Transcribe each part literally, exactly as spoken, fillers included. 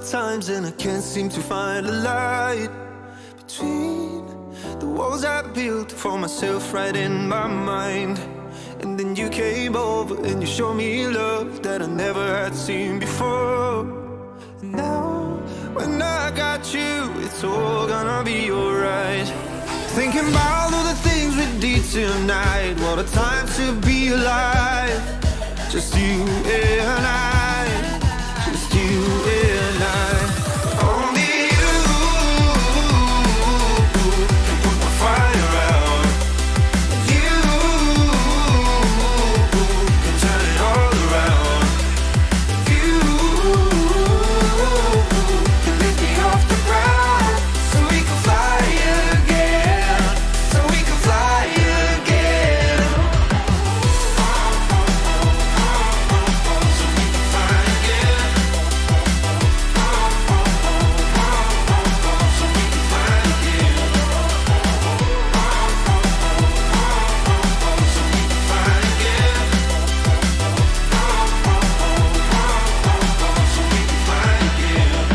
times and I can't seem to find a light between the walls I built for myself right in my mind. And then you came over and you showed me love that I never had seen before. And now, when I got you, it's all gonna be alright. Thinking about all the things we did tonight. What a time to be alive. Just you and I, just you and I. Only you can put my fire out. You can turn it all around. You can lift me off the ground, so we can fly again, so we can fly again. So we can fly again. So we can fly again. So we can fly again. So we can fly again.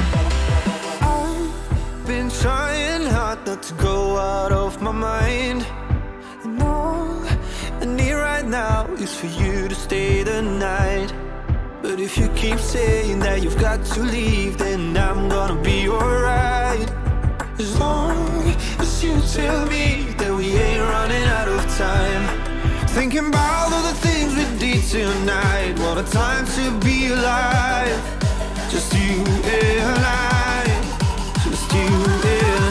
I've been trying hard not to go out of my mind, and all I need right now is for you to stay the night. But if you keep saying that you've got to leave, then I'm gonna be alright. As long as you tell me that we ain't running out of time. Thinking about all the things we did tonight. What a time to be alive. Just you and I, just you and